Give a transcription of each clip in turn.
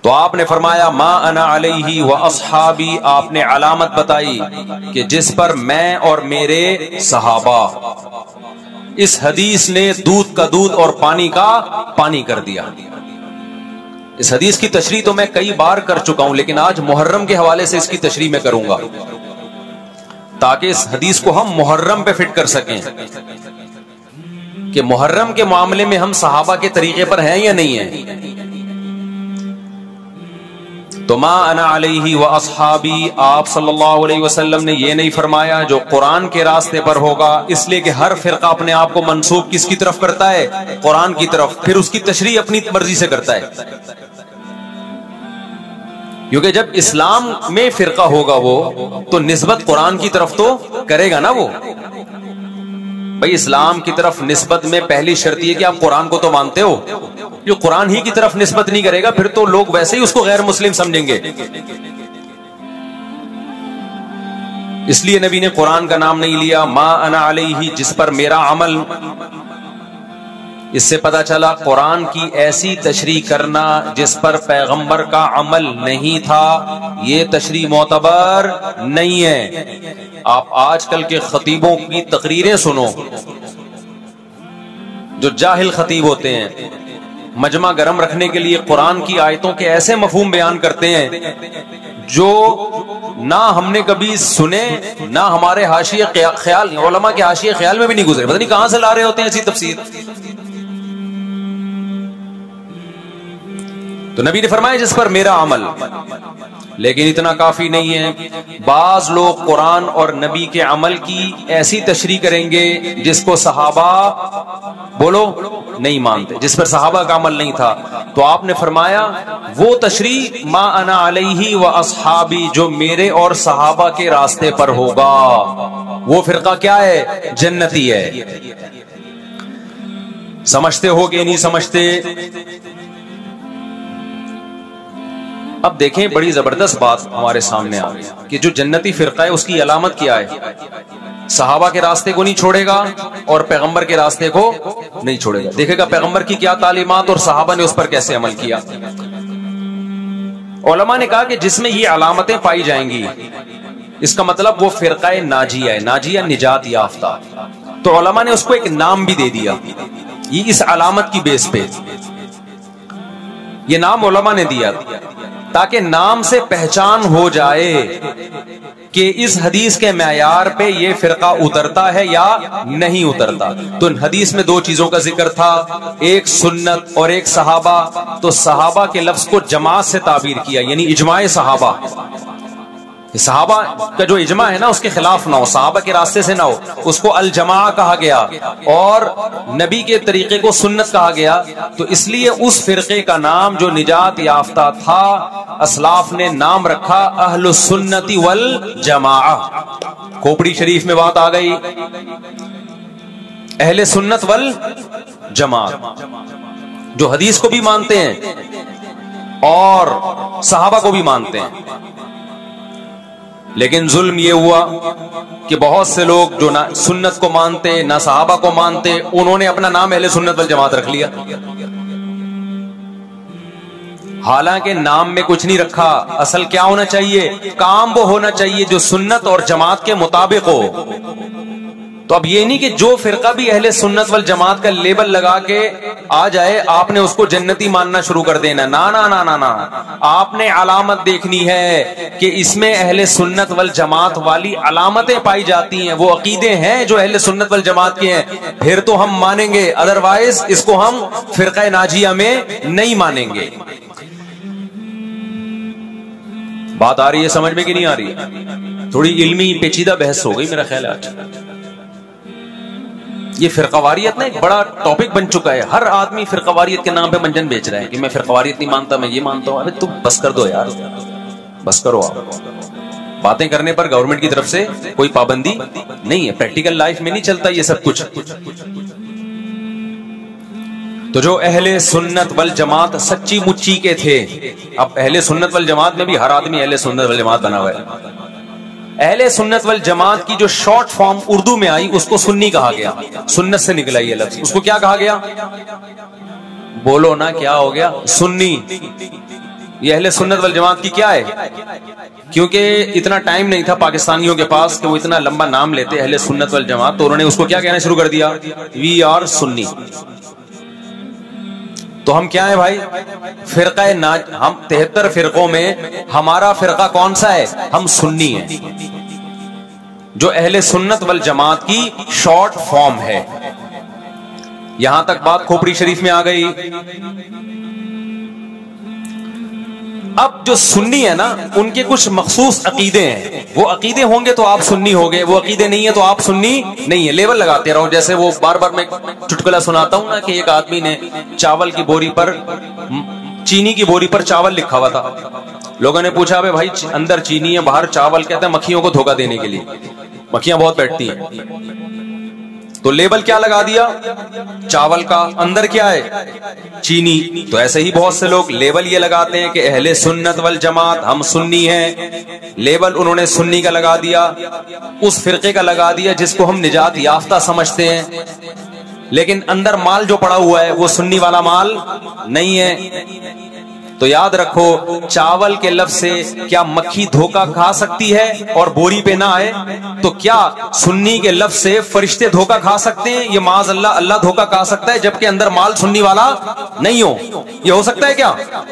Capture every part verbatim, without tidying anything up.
تو آپ نے فرمایا ما انا علیہ و اصحابی، آپ نے علامت بتائی کہ جس پر میں اور میرے صحابہ. اس حدیث نے دودھ کا دودھ اور پانی کا پانی کر دیا. اس حدیث کی تشریح تو میں کئی بار کر چکا ہوں، لیکن آج محرم کے حوالے سے اس کی تشریح میں کروں گا تاکہ اس حدیث کو ہم محرم پہ فٹ کر سکیں کہ محرم کے معاملے میں ہم صحابہ کے طریقے پر ہیں یا نہیں ہیں. تو ما انا علیہ و اصحابی، آپ صلی اللہ علیہ وسلم نے یہ نہیں فرمایا جو قرآن کے راستے پر ہوگا، اس لیے کہ ہر فرقہ اپنے آپ کو منسوب کس کی طرف کرتا ہے؟ قرآن کی طرف، پھر اس کی تشریح اپنی مرضی سے کرتا ہے. کیونکہ جب اسلام میں فرقہ ہوگا وہ تو نسبت قرآن کی طرف تو کرے گا نا. وہ بھائی اسلام کی طرف نسبت میں پہلی شرط یہ کہ آپ قرآن کو تو مانتے ہو. جو قرآن ہی کی طرف نسبت نہیں کرے گا پھر تو لوگ ویسے ہی اس کو غیر مسلم سمجھیں گے. اس لیے نبی نے قرآن کا نام نہیں لیا. ما انا علیہ، جس پر میرا عمل. اس سے پتا چلا قرآن کی ایسی تشریح کرنا جس پر پیغمبر کا عمل نہیں تھا، یہ تشریح معتبر نہیں ہے. آپ آج کل کے خطیبوں کی تقریریں سنو، جو جاہل خطیب ہوتے ہیں، مجمع گرم رکھنے کے لیے قرآن کی آیتوں کے ایسے مفہوم بیان کرتے ہیں جو نہ ہم نے کبھی سنے، نہ ہمارے حاشیے خیال، علماء کے حاشیے خیال میں بھی نہیں گزرے. پتہ نہیں کہاں سے لا رہے ہوتے ہیں ایسی تفسیر. تو نبی نے فرمایا جس پر میرا عمل. لیکن اتنا کافی نہیں ہے. بعض لوگ قرآن اور نبی کے عمل کی ایسی تشریح کریں گے جس کو صحابہ بولو نہیں مانتے، جس پر صحابہ کا عمل نہیں تھا. تو آپ نے فرمایا وہ تشریح ما انا علیہ و اصحابی، جو میرے اور صحابہ کے راستے پر ہوگا، وہ فرقہ کیا ہے؟ جنتی ہے. سمجھتے ہو کہ نہیں سمجھتے؟ اب دیکھیں بڑی زبردست بات ہمارے سامنے آ گئی کہ جو جنتی فرقہ ہے اس کی علامت کیا ہے؟ صحابہ کے راستے کو نہیں چھوڑے گا اور پیغمبر کے راستے کو نہیں چھوڑے گا. دیکھے گا پیغمبر کی کیا تعلیمات اور صحابہ نے اس پر کیسے عمل کیا. علماء نے کہا کہ جس میں یہ علامتیں پائی جائیں گی اس کا مطلب وہ فرقہ ناجیہ ہے، ناجیہ نجات یافتہ. تو علماء نے اس کو ایک نام بھی دے دیا یہ اس علامت کی بیس پہ. یہ نام علماء نے دیا تاکہ نام سے پہچان ہو جائے کہ اس حدیث کے معیار پہ یہ فرقہ اترتا ہے یا نہیں اترتا. تو حدیث میں دو چیزوں کا ذکر تھا، ایک سنت اور ایک صحابہ. تو صحابہ کے لفظ کو جماعت سے تعبیر کیا، یعنی اجماع صحابہ. صحابہ کا جو اجماع ہے نا اس کے خلاف نہ ہو، صحابہ کے راستے سے نہ ہو، اس کو الجماع کہا گیا. اور نبی کے طریقے کو سنت کہا گیا. تو اس لیے اس فرقے کا نام جو نجات یافتہ تھا اسلاف نے نام رکھا اہل السنت والجماع. کھوپڑی شریف میں بات آ گئی، اہل سنت والجماع جو حدیث کو بھی مانتے ہیں اور صحابہ کو بھی مانتے ہیں. لیکن ظلم یہ ہوا کہ بہت سے لوگ جو نہ سنت کو مانتے نہ صحابہ کو مانتے، انہوں نے اپنا نام اہل سنت والجماعت رکھ لیا، حالانکہ نام میں کچھ نہیں رکھا. اصل کیا ہونا چاہیے؟ کام وہ ہونا چاہیے جو سنت اور جماعت کے مطابق ہو. تو اب یہ نہیں کہ جو فرقہ بھی اہل سنت والجماعت کا لیبل لگا کے آ جائے آپ نے اس کو جنتی ماننا شروع کر دینا. نا نا نا نا نا آپ نے علامت دیکھنی ہے کہ اس میں اہل سنت والجماعت والی علامتیں پائی جاتی ہیں، وہ عقیدے ہیں جو اہل سنت والجماعت کے ہیں، پھر تو ہم مانیں گے، ادروائز اس کو ہم فرقہ ناجیہ میں نہیں مانیں گے. بات آ رہی ہے سمجھ میں کہ نہیں آ رہی ہے؟ تھوڑی علمی پیچیدہ بحث ہو گئی میرا خیال ہے آج. یہ فرقہ واریت نا ایک بڑا ٹاپک بن چکا ہے. ہر آدمی فرقہ واریت کے نام پہ منجن بیچ رہا ہے کہ میں فرقہ واریت نہیں مانتا، میں یہ مانتا ہوں. ارے تم بس کر دو یار، بس کرو. آپ باتیں کرنے پر گورنمنٹ کی طرف سے کوئی پابندی نہیں ہے، پریکٹیکل لائف میں نہیں چلتا یہ سب کچھ. تو جو اہل سنت والجماعت سچی مچی کے تھے، اب اہل سنت والجماعت میں بھی ہر آدمی اہل سنت والجماعت بنا ہوا ہے. اہل سنت والجماعت کی جو شارٹ فارم اردو میں آئی اس کو سنی کہا گیا، سنت سے نکلا یہ لفظ. اس کو کیا کہا گیا؟ بولو نا کیا ہو گیا؟ سنی. یہ اہل سنت والجماعت کی کیا ہے؟ کیونکہ اتنا ٹائم نہیں تھا پاکستانیوں کے پاس کہ وہ اتنا لمبا نام لیتے اہل سنت والجماعت، تو انہوں نے اس کو کیا کہنا شروع کر دیا؟ وی آر سنی. تو ہم کیا ہیں بھائی؟ فرقہ ناج. ہم تہتر فرقوں میں ہمارا فرقہ کون سا ہے؟ ہم سنی ہیں، جو اہل سنت والجماعت کی شارٹ فارم ہے. یہاں تک بات کھوپڑی شریف میں آ گئی. اب جو سنی ہے نا، ان کے کچھ مخصوص عقیدے ہیں. وہ عقیدے ہوں گے تو آپ سنی ہوگے، وہ عقیدے نہیں ہے تو آپ سنی نہیں ہے. لیبل لگاتے رہو. جیسے وہ بار بار میں چٹکلا سناتا ہوں نا کہ ایک آدمی نے چاول کی بوری پر، چینی کی بوری پر چاول لکھا ہوا تھا. لوگوں نے پوچھا بھائی بھائی اندر چینی ہے باہر چاول، کہتے ہیں مکھیوں کو دھوکہ دینے کے لیے، مکھیاں بہت بیٹھتی ہیں. تو لیبل کیا لگا دیا؟ چاول کا. اندر کیا ہے؟ چینی. تو ایسے ہی بہت سے لوگ لیبل یہ لگاتے ہیں کہ اہل سنت والجماعت ہم سنی ہیں. لیبل انہوں نے سنی کا لگا دیا، اس فرقے کا لگا دیا جس کو ہم نجات یافتہ سمجھتے ہیں، لیکن اندر مال جو پڑا ہوا ہے وہ سنی والا مال نہیں ہے. تو یاد رکھو، چاول کے لفظ سے کیا مکھی دھوکہ کھا سکتی ہے اور بوری پہ نہ آئے؟ تو کیا سنی کے لفظ سے فرشتے دھوکہ کھا سکتے ہیں؟ یہ معاذ اللہ اللہ دھوکہ کھا سکتا ہے جبکہ اندر مال سنی والا نہیں ہو. یہ ہو سکتا ہے کیا؟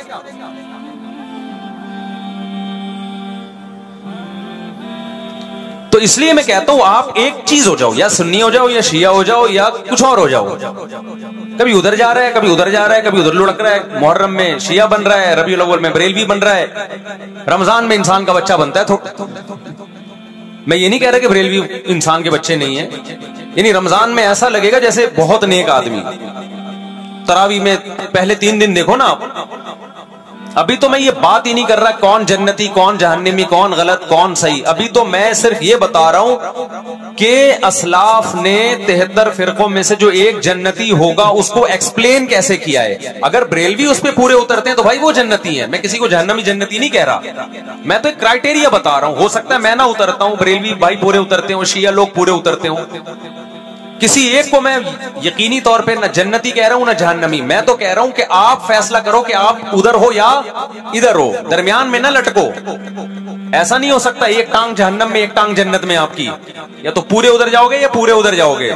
تو اس لیے میں کہتا ہوں آپ ایک چیز ہو جاؤ، یا سنی ہو جاؤ یا شیعہ ہو جاؤ یا کچھ اور ہو جاؤ. کبھی ادھر جا رہا ہے کبھی ادھر جا رہا ہے، کبھی ادھر لڑک رہا ہے. محرم میں شیعہ بن رہا ہے، ربیع الاول میں بریلوی بن رہا ہے، رمضان میں انسان کا بچہ بنتا ہے. میں یہ نہیں کہہ رہا کہ بریلوی انسان کے بچے نہیں ہیں، یعنی رمضان میں ایسا لگے گا جیسے بہت نیک آدمی. تراویح میں پہلے تین دن دیکھو نا آپ. ابھی تو میں یہ بات ہی نہیں کر رہا کون جنتی کون جہنمی کون غلط کون صحیح. ابھی تو میں صرف یہ بتا رہا ہوں کہ اسلاف نے تہتر فرقوں میں سے جو ایک جنتی ہوگا اس کو ایکسپلین کیسے کیا ہے. اگر بریلوی اس پہ پورے اترتے ہیں تو بھائی وہ جنتی ہیں. میں کسی کو جہنمی جنتی نہیں کہہ رہا، میں تو ایک کرائٹیریا بتا رہا ہوں. ہو سکتا ہے میں نہ اترتا ہوں، بریلوی بھائی پورے اترتے ہوں، شیعہ لوگ پورے اترتے ہوں. کسی ایک کو میں یقینی طور پہ نہ جنتی کہہ رہا ہوں نہ جہنمی. میں تو کہہ رہا ہوں کہ آپ فیصلہ کرو کہ آپ ادھر ہو یا ادھر ہو، درمیان میں نہ لٹکو. ایسا نہیں ہو سکتا ایک ٹانگ جہنم میں ایک ٹانگ جنت میں آپ کی. یا تو پورے ادھر جاؤ گے یا پورے ادھر جاؤ گے.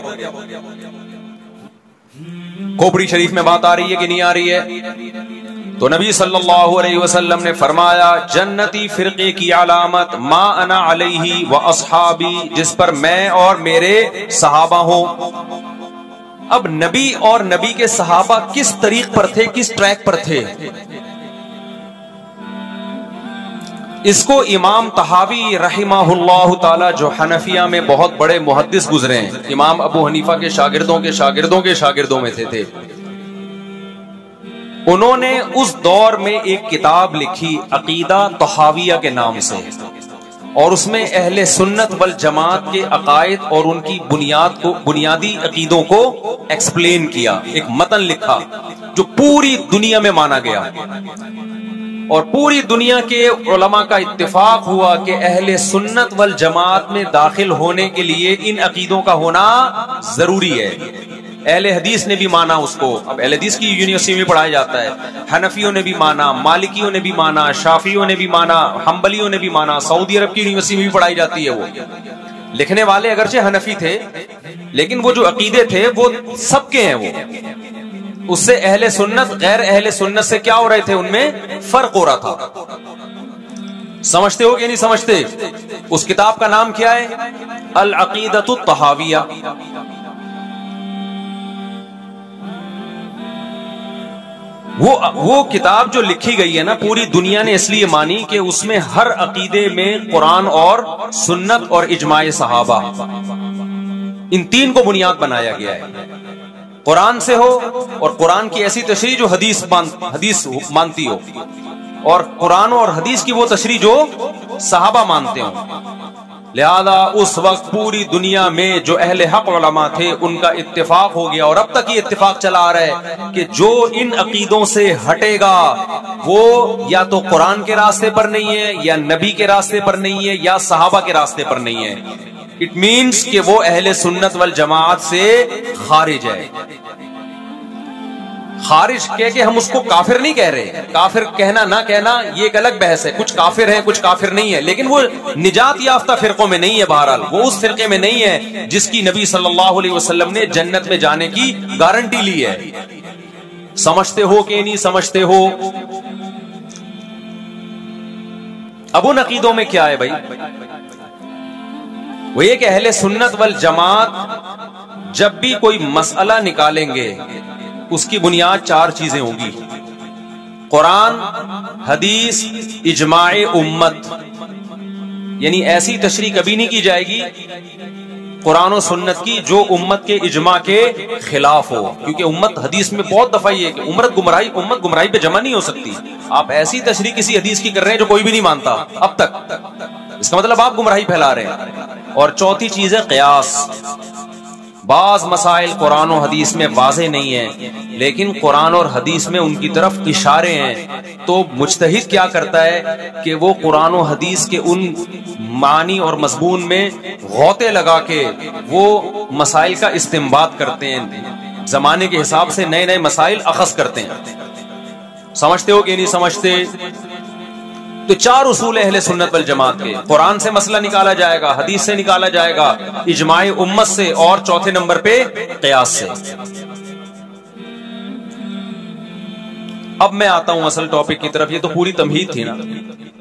کھوپڑی شریف میں بات آ رہی ہے کہ نہیں آ رہی ہے؟ تو نبی صلی اللہ علیہ وسلم نے فرمایا جنتی فرقے کی علامت ما انا علیہ و اصحابی، جس پر میں اور میرے صحابہ ہوں. اب نبی اور نبی کے صحابہ کس طریق پر تھے، کس ٹریک پر تھے؟ اس کو امام طحاوی رحمہ اللہ تعالی جو حنفیہ میں بہت بڑے محدث گزرے ہیں، امام ابو حنیفہ کے شاگردوں کے شاگردوں کے شاگردوں میں سے تھے. انہوں نے اس دور میں ایک کتاب لکھی عقیدہ طحاویہ کے نام سے، اور اس میں اہل سنت والجماعت کے عقائد اور ان کی بنیاد کو بنیادی عقیدوں کو ایکسپلین کیا. ایک متن لکھا جو پوری دنیا میں مانا گیا، اور پوری دنیا کے علماء کا اتفاق ہوا کہ اہل سنت والجماعت میں داخل ہونے کے لیے ان عقیدوں کا ہونا ضروری ہے. اہل حدیث نے بھی مانا اس کو. اب اہل حدیث کی یونیورسٹی میں پڑھایا جاتا ہے. حنفیوں نے بھی مانا، مالکیوں نے بھی مانا، شافیوں نے بھی مانا، حنبلیوں نے بھی مانا. سعودی عرب کی یونیورسٹی میں بھی پڑھائی جاتی ہے. وہ لکھنے والے اگرچہ حنفی تھے لیکن وہ جو عقیدے تھے وہ سب کے ہیں. وہ اس سے اہل سنت غیر اہل سنت سے کیا ہو رہے تھے، ان میں فرق ہو رہا تھا. سمجھتے ہو کہ نہیں سمجھتے؟ اس کتاب کا نام کیا ہے؟ العقیدۃ الطحاویہ. وہ وہ کتاب جو لکھی گئی ہے نا، پوری دنیا نے اس لیے مانی کہ اس میں ہر عقیدے میں قرآن اور سنت اور اجماع صحابہ، ان تین کو بنیاد بنایا گیا ہے. قرآن سے ہو اور قرآن کی ایسی تشریح جو حدیث حدیث مانتی ہو، اور قرآن اور حدیث کی وہ تشریح جو صحابہ مانتے ہوں. لہذا اس وقت پوری دنیا میں جو اہل حق علماء تھے ان کا اتفاق ہو گیا، اور اب تک یہ اتفاق چلا آ رہا ہے کہ جو ان عقیدوں سے ہٹے گا وہ یا تو قرآن کے راستے پر نہیں ہے، یا نبی کے راستے پر نہیں ہے، یا صحابہ کے راستے پر نہیں ہے. اٹ مینس کہ وہ اہل سنت والجماعت سے خارج ہے. خارج کہہ کے ہم اس کو کافر نہیں کہہ رہے، کافر کہنا نہ کہنا یہ ایک الگ بحث ہے، کچھ کافر ہے کچھ کافر نہیں ہے، لیکن وہ نجات یافتہ فرقوں میں نہیں ہے، بہرحال وہ اس فرقے میں نہیں ہے جس کی نبی صلی اللہ علیہ وسلم نے جنت میں جانے کی گارنٹی لی ہے۔ سمجھتے ہو کہ نہیں سمجھتے ہو؟ اب ان عقیدوں میں کیا ہے بھائی؟ وہ یہ کہ اہل سنت والجماعت جب بھی کوئی مسئلہ نکالیں گے اس کی بنیاد چار چیزیں ہوں گی: قرآن، حدیث، اجماع امت۔ یعنی ایسی تشریح کبھی نہیں کی جائے گی قرآن و سنت کی جو امت کے اجماع کے خلاف ہو، کیونکہ امت حدیث میں بہت دفعہ یہ کہ امت گمراہی امت گمراہی پہ جمع نہیں ہو سکتی۔ آپ ایسی تشریح کسی حدیث کی کر رہے ہیں جو کوئی بھی نہیں مانتا اب تک، اس کا مطلب آپ گمراہی پھیلا رہے ہیں۔ اور چوتھی چیز ہے قیاس۔ بعض مسائل قرآن و حدیث میں واضح نہیں ہیں لیکن قرآن اور حدیث میں ان کی طرف اشارے ہیں، تو مجتہد کیا کرتا ہے کہ وہ قرآن و حدیث کے ان معنی اور مضمون میں غوطے لگا کے وہ مسائل کا استنباط کرتے ہیں، زمانے کے حساب سے نئے نئے مسائل اخذ کرتے ہیں۔ سمجھتے ہو کہ نہیں سمجھتے؟ تو چار اصول اہل سنت والجماعت کے: قرآن سے مسئلہ نکالا جائے گا، حدیث سے نکالا جائے گا، اجماع امت سے، اور چوتھے نمبر پہ قیاس سے۔ اب میں آتا ہوں اصل ٹاپک کی طرف۔ یہ تو پوری تمہید تھی نا۔